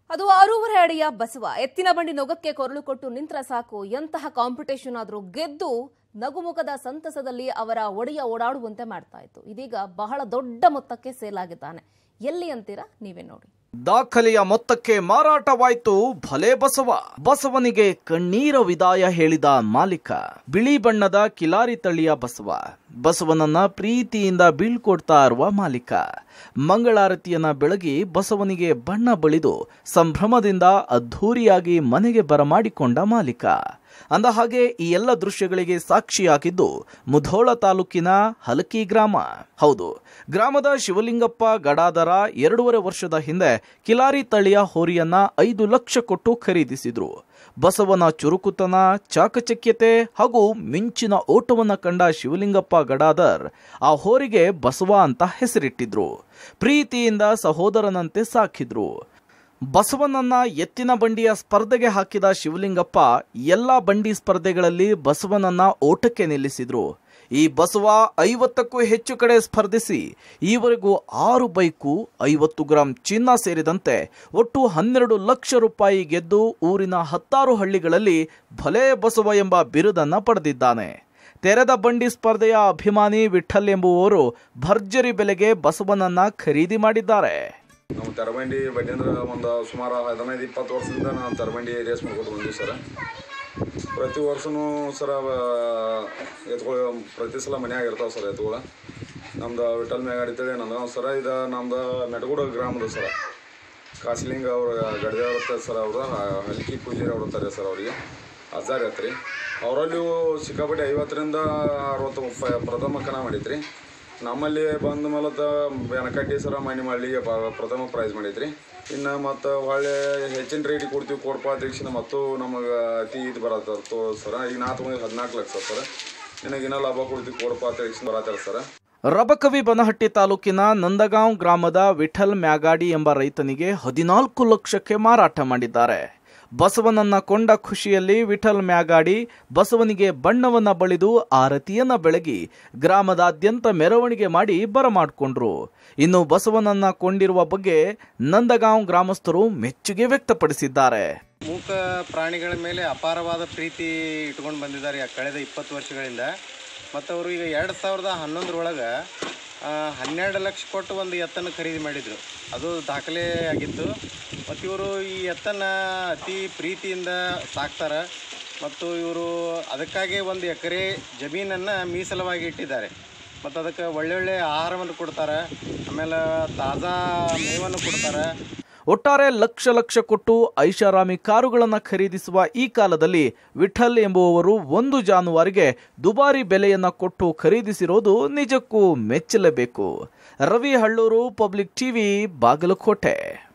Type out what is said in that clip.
ಅದು 6.5 ಅಡಿಯ ಬಸವ ಎತ್ತಿನ ಬಂಡಿ ನೊಗಕ್ಕೆ ಕೊರಳು ಕೊಟ್ಟು ನಿಂತ್ರ ಸಾಕು ಎಂತಹ ಕಾಂಪಿಟೇಷನ್ ಆದರೂ ಗೆದ್ದು ನಗುಮುಖದ ಸಂತಸದಲ್ಲಿ ಅವರ ಒಡೆಯ ಓಡಾಡುವಂತೆ ಮಾಡ್ತಾ ಇತ್ತು. ಇದೀಗ ಬಹಳ ದೊಡ್ಡ ಮೊತ್ತಕ್ಕೆ ಸೇಲ್ ಆಗಿದ್ದಾನೆ. ಎಲ್ಲಿ ಅಂತೀರಾ ನೀವೇ ನೋಡಿ. ದಾಖಲೆಯ ಮೊತ್ತಕ್ಕೆ ಮಾರಾಟವಾಯಿತು ಭಲೆ ಬಸವ. ಬಸವನಿಗೆ ಕಣ್ಣೀರ ವಿದಾಯ ಹೇಳಿದ ಮಾಲೀಕ. ಬಿಳಿ ಬಣ್ಣದ ಕಿಲಾರಿ ತಳಿಯ ಬಸವ. ಬಸವನನ್ನ ಪ್ರೀತಿಯಿಂದ ಬೀಳ್ಕೊಡ್ತಾ ಇರುವ ಮಾಲೀಕ. ಮಂಗಳಾರತಿಯನ್ನ ಬೆಳಗಿ ಬಸವನಿಗೆ ಬಣ್ಣ ಬಳಿದು ಸಂಭ್ರಮದಿಂದ ಅದ್ಧೂರಿಯಾಗಿ ಮನೆಗೆ ಬರಮಾಡಿಕೊಂಡ ಮಾಲೀಕ. ಅಂದ ಹಾಗೆ ಈ ಎಲ್ಲ ದೃಶ್ಯಗಳಿಗೆ ಸಾಕ್ಷಿಯಾಗಿದ್ದು ಮುಧೋಳ ತಾಲೂಕಿನ ಹಲಕಿ ಗ್ರಾಮ. ಹೌದು, ಗ್ರಾಮದ ಶಿವಲಿಂಗಪ್ಪ ಗಡಾದರ 2.5 ವರ್ಷದ ಹಿಂದೆ ಕಿಲಾರಿ ತಳಿಯ ಹೋರಿಯನ್ನ 5 ಲಕ್ಷ ಕೊಟ್ಟು ಖರೀದಿಸಿದ್ರು. ಬಸವನ ಚುರುಕುತನ, ಚಾಕಚಕ್ಯತೆ ಹಾಗೂ ಮಿಂಚಿನ ಓಟವನ್ನ ಕಂಡ ಶಿವಲಿಂಗಪ್ಪ ಗಡಾದರ್ ಆ ಹೋರಿಗೆ ಬಸವ ಅಂತ ಹೆಸರಿಟ್ಟಿದ್ರು. ಪ್ರೀತಿಯಿಂದ ಸಹೋದರನಂತೆ ಸಾಕಿದ್ರು. ಬಸವನನ್ನ ಎತ್ತಿನ ಬಂಡಿಯ ಸ್ಪರ್ಧೆಗೆ ಹಾಕಿದ ಶಿವಲಿಂಗಪ್ಪ ಎಲ್ಲಾ ಬಂಡಿ ಸ್ಪರ್ಧೆಗಳಲ್ಲಿ ಬಸವನನ್ನ ಓಟಕ್ಕೆ ನಿಲ್ಲಿಸಿದ್ರು. ಈ ಬಸವ 50ಕ್ಕೂ ಹೆಚ್ಚು ಕಡೆ ಸ್ಪರ್ಧಿಸಿ ಈವರೆಗೂ 6 ಬೈಕು, 50 ಗ್ರಾಂ ಚಿನ್ನ ಸೇರಿದಂತೆ ಒಟ್ಟು 12 ಲಕ್ಷ ರೂಪಾಯಿ ಗೆದ್ದು ಊರಿನ 16 ಹಳ್ಳಿಗಳಲ್ಲಿ ಭಲೆ ಬಸವ ಎಂಬ ಬಿರುದನ್ನ ಪಡೆದಿದ್ದಾನೆ. ತೆರೆದ ಬಂಡಿ ಸ್ಪರ್ಧೆಯ ಅಭಿಮಾನಿ ವಿಠಲ್ ಎಂಬುವವರು ಭರ್ಜರಿ ಬೆಲೆಗೆ ಬಸವನನ್ನ ಖರೀದಿ ಮಾಡಿದ್ದಾರೆ. ನಾವು ತರಬಂಡಿ ಬಡ್ಡಿ ಅಂದ್ರೆ ಒಂದು ಸುಮಾರು 15-20 ವರ್ಷದಿಂದ ನಾವು ತರಬಂಡಿ ರೇಸ್ ಮಾಡ್ಕೊಂಡು ಬಂದೀವಿ ಸರ್. ಪ್ರತಿ ವರ್ಷವೂ ಸರ ಎತ್ಗಳು ಪ್ರತಿ ಸಲ ಮನ್ಯಾಗ ಇರ್ತಾವೆ ಸರ್ ಎತ್ಗಳು. ನಮ್ದು ವಿಠಲ್ ಮ್ಯಾಗಾಡಿ ಅಂತೇಳಿ ನಂದು ಸರ. ಇದು ನಮ್ದು ಮೆಟಗೂಡ ಗ್ರಾಮದ ಸರ. ಕಾಸಿಲಿಂಗ ಅವ್ರ ಗಡ್ದೇವ್ರ ಇರ್ತಾರೆ ಸರ್. ಅವರು ಹಲ್ಕಿ ಪೂಜಾರಿ ಅವ್ರು ಇರ್ತಾರೆ ಸರ್. ಅವರಿಗೆ ಹಜಾರ್ ಐತ್ರಿ. ಅವರಲ್ಲಿ ಸಿಕ್ಕಾಪಟ್ಟೆ 50ರಿಂದ 60 ಪ್ರಥಮ ಕಣ ಮಾಡಿದ್ರಿ. ನಮ್ಮಲ್ಲಿ ಬಂದ ಮೂಲತ ಬೆನಕಟ್ಟಿ ಸರ ಮನೆ ಮಾಡಲಿಗೆ ಪ್ರಥಮ ಪ್ರೈಸ್ ಮಾಡಿದ್ರಿ. ಇನ್ನು ಮತ್ತು ಒಳ್ಳೆ ಹೆಚ್ಚಿನ ರೇಟಿಗೆ ಕೊಡ್ತೀವಿ ಕೊಡಪ್ಪ ಅಧ್ಯಕ್ಷನ ಮತ್ತು ನಮಗೆ ಅತಿ ಇದು ಬರತ್ತೋ ಸರ. ಈಗ ನಾ ತೊಗೊಂಡು 14 ಲಕ್ಷ ಸರ್. ನಿನಗಿನ್ನ ಲಾಭ ಕೊಡ್ತೀವಿ ಕೊಡಪ್ಪ ಅಧ್ಯಕ್ಷನ ಬರತ್ತಾರೆ ಸರ್. ರಬಕವಿ ಬನಹಟ್ಟಿ ತಾಲೂಕಿನ ನಂದಗಾಂವ್ ಗ್ರಾಮದ ವಿಠಲ್ ಮ್ಯಾಗಾಡಿ ಎಂಬ ರೈತನಿಗೆ 14 ಲಕ್ಷಕ್ಕೆ ಮಾರಾಟ ಮಾಡಿದ್ದಾರೆ. ಬಸವನನ್ನ ಕೊಂಡ ಖುಷಿಯಲ್ಲಿ ವಿಠಲ್ ಮ್ಯಾಗಾಡಿ ಬಸವನಿಗೆ ಬಣ್ಣವನ್ನ ಬಳಿದು ಆರತಿಯನ್ನ ಬೆಳಗಿ ಗ್ರಾಮದಾದ್ಯಂತ ಮೆರವಣಿಗೆ ಮಾಡಿ ಬರಮಾಡ್ಕೊಂಡ್ರು. ಇನ್ನು ಬಸವನನ್ನ ಕೊಂಡಿರುವ ಬಗ್ಗೆ ನಂದಗಾಂವ್ ಗ್ರಾಮಸ್ಥರು ಮೆಚ್ಚುಗೆ ವ್ಯಕ್ತಪಡಿಸಿದ್ದಾರೆ. ಮೂಕ ಪ್ರಾಣಿಗಳ ಮೇಲೆ ಅಪಾರವಾದ ಪ್ರೀತಿ ಇಟ್ಕೊಂಡು ಬಂದಿದ್ದಾರೆ ಕಳೆದ 20 ವರ್ಷಗಳಿಂದ. ಮತ್ತು ಅವರು ಈಗ 2011 12 ಲಕ್ಷ ಕೊಟ್ಟು ಒಂದು ಎತ್ತನ್ನು ಖರೀದಿ ಮಾಡಿದರು. ಅದು ದಾಖಲೆ ಆಗಿತ್ತು. ಮತ್ತು ಇವರು ಈ ಎತ್ತನ್ನು ಅತಿ ಪ್ರೀತಿಯಿಂದ ಸಾಕ್ತಾರೆ. ಮತ್ತು ಇವರು ಅದಕ್ಕಾಗಿ 1 ಎಕರೆ ಜಮೀನನ್ನು ಮೀಸಲವಾಗಿ ಇಟ್ಟಿದ್ದಾರೆ. ಮತ್ತು ಅದಕ್ಕೆ ಒಳ್ಳೊಳ್ಳೆ ಆಹಾರವನ್ನು ಕೊಡ್ತಾರೆ. ಆಮೇಲೆ ತಾಜಾ ಮೇವನ್ನು ಕೊಡ್ತಾರೆ. ಒಟ್ಟಾರೆ ಲಕ್ಷ ಕೊಟ್ಟು ಐಷಾರಾಮಿ ಕಾರುಗಳನ್ನು ಖರೀದಿಸುವ ಈ ಕಾಲದಲ್ಲಿ ವಿಠಲ್ ಎಂಬುವವರು ಒಂದು ಜಾನುವಾರಿಗೆ ದುಬಾರಿ ಬೆಲೆಯನ್ನ ಕೊಟ್ಟು ಖರೀದಿಸಿರೋದು ನಿಜಕ್ಕೂ ಮೆಚ್ಚಲೇಬೇಕು. Ravi Hallur, public TV, Bagalkot.